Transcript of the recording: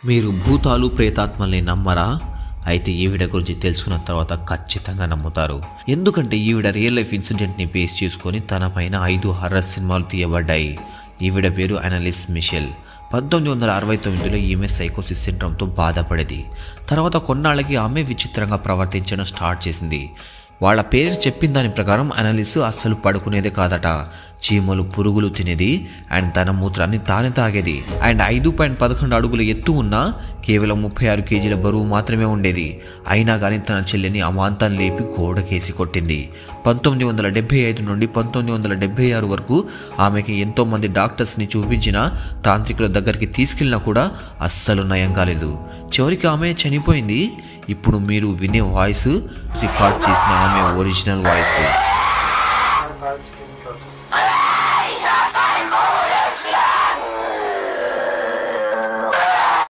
మీరు భూతాలు ప్రేతాత్మల్ని నమ్మరా? అయితే ఈవిడ గురించి తెలుసుకున్న తర్వాత ఖచ్చితంగా నమ్ముతారు. ఎందుకంటే ఈవిడ రియల్ లైఫ్ ఇన్సిడెంట్ని బేస్ చేసుకొని తన పైన 5 హర్రర్ సినిమాలు తీయబడ్డాయి. ఈవిడ పేరు అనలిస్ మిషెల్. 1969లో ఈమె సైకోసిస్ సిండ్రోమ్తో బాధపడేది. తర్వాత కొన్నాళ్ళకి ఆమె విచిత్రంగా ప్రవర్తించడం స్టార్ట్ చేసింది. వాళ్ళ పేరెంట్స్ చెప్పిన దాని ప్రకారం అనలిస్ అస్సలు పడుకునేదే కాదట. చీమలు పురుగులు తినేది అండ్ తన మూత్రాన్ని తానే తాగేది. అండ్ 5.11 అడుగుల ఎత్తు ఉన్న కేవలం 36 కేజీల బరువు మాత్రమే ఉండేది. అయినా కానీ తన చెల్లిని అమాంతం లేపి గోడకేసి కొట్టింది. 1975 నుండి 1976 వరకు ఆమెకి ఎంతోమంది డాక్టర్స్ని చూపించిన తాంత్రికుల దగ్గరికి తీసుకెళ్ళినా కూడా అస్సలు నయం కాలేదు. చివరికి ఆమె చనిపోయింది. ఇప్పుడు మీరు వినే వాయిస్ రికార్డ్ చేసిన ఆమె ఒరిజినల్ వాయిస్.